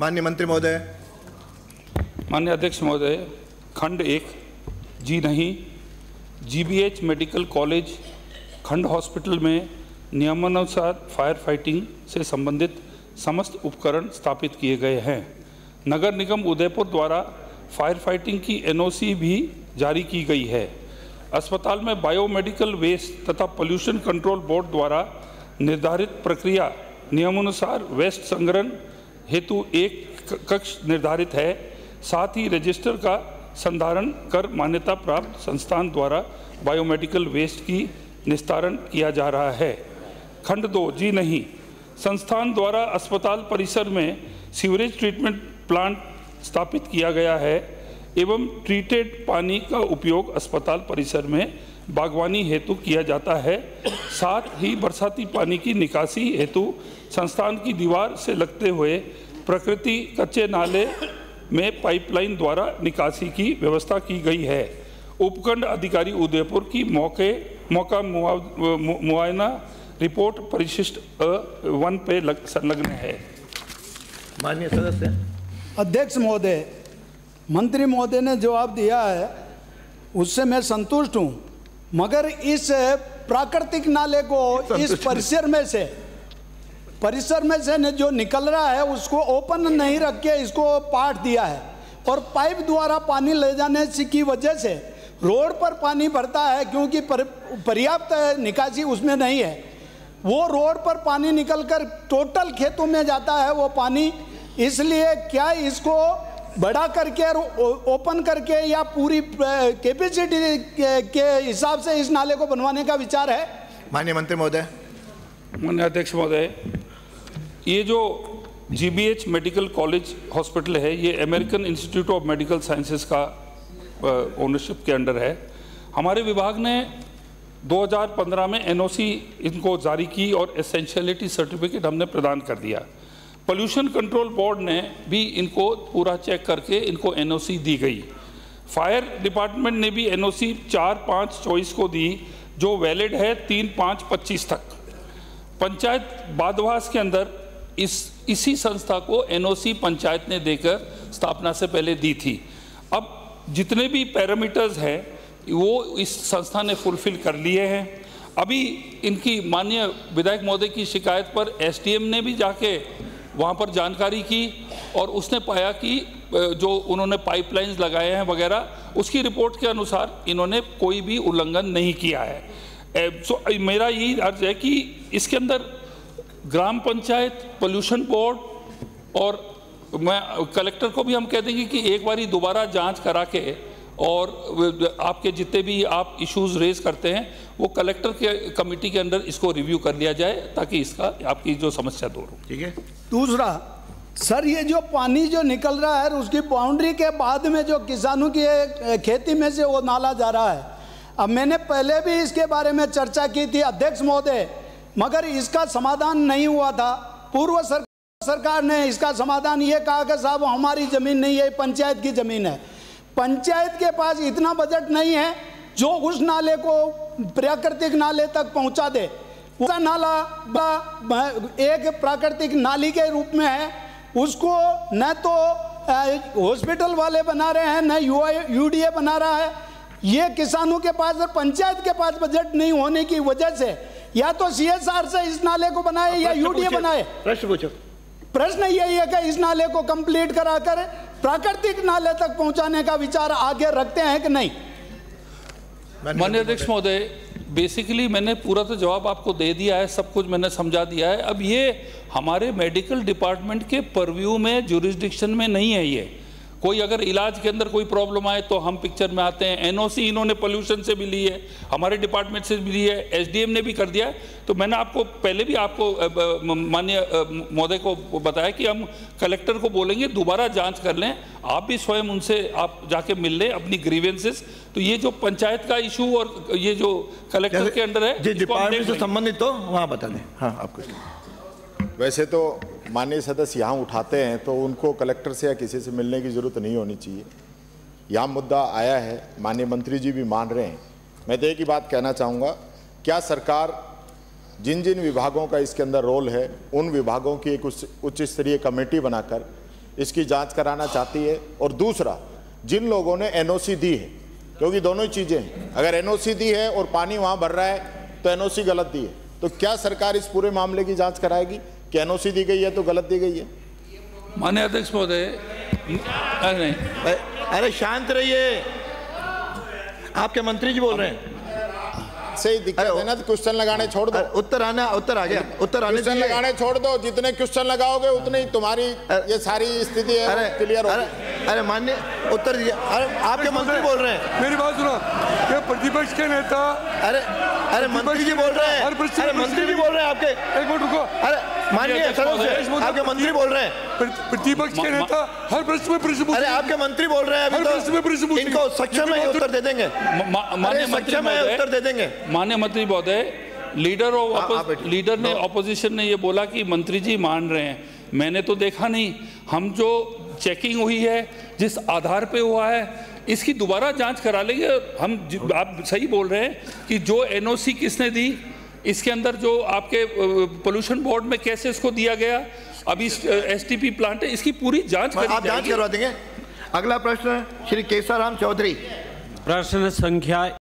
माननीय मंत्री महोदय। माननीय अध्यक्ष महोदय, खंड 1 जी नहीं, जीबीएच मेडिकल कॉलेज खंड हॉस्पिटल में नियमानुसार फायर फाइटिंग से संबंधित समस्त उपकरण स्थापित किए गए हैं। नगर निगम उदयपुर द्वारा फायर फाइटिंग की एनओसी भी जारी की गई है। अस्पताल में बायोमेडिकल वेस्ट तथा पोल्यूशन कंट्रोल बोर्ड द्वारा निर्धारित प्रक्रिया नियमानुसार वेस्ट संग्रहण हेतु एक कक्ष निर्धारित है। साथ ही रजिस्टर का संधारण कर मान्यता प्राप्त संस्थान द्वारा बायोमेडिकल वेस्ट की निस्तारण किया जा रहा है। खंड 2 जी नहीं, संस्थान द्वारा अस्पताल परिसर में सीवरेज ट्रीटमेंट प्लांट स्थापित किया गया है एवं ट्रीटेड पानी का उपयोग अस्पताल परिसर में बागवानी हेतु किया जाता है। साथ ही बरसाती पानी की निकासी हेतु संस्थान की दीवार से लगते हुए प्रकृति कच्चे नाले में पाइपलाइन द्वारा निकासी की व्यवस्था की गई है। उपखंड अधिकारी उदयपुर की मौका मुआयना रिपोर्ट परिशिष्ट 1 पे संलग्न है। माननीय सदस्य। अध्यक्ष महोदय, मंत्री महोदय ने जवाब दिया है उससे मैं संतुष्ट हूँ, मगर इस प्राकृतिक नाले को इस परिसर में से जो निकल रहा है उसको ओपन नहीं रख के इसको पाट दिया है और पाइप द्वारा पानी ले जाने की वजह से रोड पर पानी भरता है, क्योंकि पर्याप्त निकासी उसमें नहीं है। वो रोड पर पानी निकलकर टोटल खेतों में जाता है वो पानी। इसलिए क्या इसको बड़ा करके और ओपन करके या पूरी कैपेसिटी के हिसाब से इस नाले को बनवाने का विचार है? माननीय मंत्री महोदय। माननीय अध्यक्ष महोदय, ये जो जीबीएच मेडिकल कॉलेज हॉस्पिटल है ये American institute of medical sciences का ओनरशिप के अंडर है। हमारे विभाग ने 2015 में एनओसी इनको जारी की और एसेंशियलिटी सर्टिफिकेट हमने प्रदान कर दिया। पोल्यूशन कंट्रोल बोर्ड ने भी इनको पूरा चेक करके इनको एनओसी दी गई। फायर डिपार्टमेंट ने भी एनओसी 4/5/24 को दी, जो वैलिड है 3/5/25 तक। पंचायत बादवास के अंदर इसी संस्था को एनओसी पंचायत ने देकर स्थापना से पहले दी थी। अब जितने भी पैरामीटर्स हैं वो इस संस्था ने फुलफिल कर लिए हैं। अभी इनकी माननीय विधायक महोदय की शिकायत पर एसडीएम ने भी जाके वहाँ पर जानकारी की और उसने पाया कि जो उन्होंने पाइपलाइंस लगाए हैं वगैरह, उसकी रिपोर्ट के अनुसार इन्होंने कोई भी उल्लंघन नहीं किया है। सो मेरा यही अर्ज है कि इसके अंदर ग्राम पंचायत, पोल्यूशन बोर्ड और मैं कलेक्टर को भी हम कह देंगे कि एक बारी दोबारा जांच करा के और आपके जितने भी आप इश्यूज रेज करते हैं वो कलेक्टर के कमेटी के अंदर इसको रिव्यू कर लिया जाए ताकि इसका आपकी जो समस्या दूर हो। ठीक है। दूसरा सर, ये जो पानी जो निकल रहा है उसकी बाउंड्री के बाद में जो किसानों की खेती में से वो नाला जा रहा है। अब मैंने पहले भी इसके बारे में चर्चा की थी अध्यक्ष महोदय, मगर इसका समाधान नहीं हुआ था। पूर्व सरकार ने इसका समाधान ये कहा कि साहब हमारी ज़मीन नहीं है, पंचायत की ज़मीन है। पंचायत के पास इतना बजट नहीं है जो उस नाले को प्राकृतिक नाले तक पहुंचा दे। उसका नाला एक प्राकृतिक नाली के रूप में है, उसको न तो हॉस्पिटल वाले बना रहे हैं न यूडीए बना रहा है। ये किसानों के पास और पंचायत के पास बजट नहीं होने की वजह से या तो सीएसआर से इस नाले को बनाए या यूडीए बनाए। प्रश्न पूछो। प्रश्न यही है कि इस नाले को कंप्लीट कराकर प्राकृतिक नाले तक पहुंचाने का विचार आगे रखते हैं कि नहीं? माननीय अध्यक्ष महोदय, बेसिकली मैंने पूरा तो जवाब आपको दे दिया है, सब कुछ मैंने समझा दिया है। अब ये हमारे मेडिकल डिपार्टमेंट के परव्यू में, जुरिस्डिक्शन में नहीं है। ये कोई अगर इलाज के अंदर कोई प्रॉब्लम आए तो हम पिक्चर में आते हैं। एनओसी इन्होंने पोल्यूशन से भी ली है, हमारे डिपार्टमेंट से भी ली है, एसडीएम ने भी कर दिया है। तो मैंने आपको पहले भी आपको माननीय महोदय को बताया कि हम कलेक्टर को बोलेंगे दोबारा जांच कर लें, आप भी स्वयं उनसे आप जाके मिल लें अपनी ग्रीवेंसेस। तो ये जो पंचायत का इशू और ये जो कलेक्टर के अंडर है डिपार्टमेंट से संबंधित तो वहाँ बता दें। हाँ, आपको वैसे तो माननीय सदस्य यहाँ उठाते हैं तो उनको कलेक्टर से या किसी से मिलने की ज़रूरत नहीं होनी चाहिए। यहाँ मुद्दा आया है, माननीय मंत्री जी भी मान रहे हैं। मैं तो एक ही बात कहना चाहूँगा, क्या सरकार जिन जिन विभागों का इसके अंदर रोल है उन विभागों की एक उच्च स्तरीय कमेटी बनाकर इसकी जांच कराना चाहती है। और दूसरा, जिन लोगों ने एनओसी दी है, क्योंकि दोनों ही चीज़ें हैं, अगर एनओसी दी है और पानी वहाँ भर रहा है तो एनओसी गलत दी है, तो क्या सरकार इस पूरे मामले की जांच कराएगी कि एनओसी दी गई है तो गलत दी गई है? माननीय अध्यक्ष महोदय, नहीं, अरे शांत रहिए, आपके मंत्री जी बोल रहे हैं। सही दिक्कत है ना, तो क्वेश्चन लगाने छोड़ दो। उत्तर आ गया, उत्तर आने क्वेश्चन लगाने छोड़ दो, जितने क्वेश्चन लगाओगे उतने ही तुम्हारी ये सारी स्थिति है क्लियर होगी। अरे माननीय उत्तर दीजिए। अरे आपके मंत्री बोल रहे हैं, मेरी बात सुनो। ये प्रतिपक्ष के नेता, अरे मंत्री जी बोल रहे हैं, अरे मंत्री जी बोल रहे हैं आपके, एक मिनट रुको। अरे माननीय सदस्य, आपके मंत्री बोल रहे हैं, प्रतिपक्ष के नेता हर प्रश्न में प्रश्न पूछते अरे हैं। आपके मंत्री बोल रहे हैं, अभी हर प्रश्न में प्रश्न तो पूछते हैं। इनको सक्षम है उत्तर दे देंगे, माननीय मंत्री महोदय उत्तर दे देंगे। माननीय मंत्री महोदय, लीडर ने ऑपोजिशन ने ये बोला कि मंत्री जी मान रहे हैं, मैंने तो देखा नहीं। हम जो चेकिंग हुई है, जिस आधार पे हुआ है, इसकी दोबारा जांच करा लेंगे हम। आप सही बोल रहे हैं कि जो एनओसी किसने दी, इसके अंदर जो आपके पोल्यूशन बोर्ड में कैसे इसको दिया गया, अभी एसटीपी प्लांट है, इसकी पूरी जांच करी आप जांच करवा देंगे। अगला प्रश्न श्री केसाराम चौधरी। प्रश्न संख्या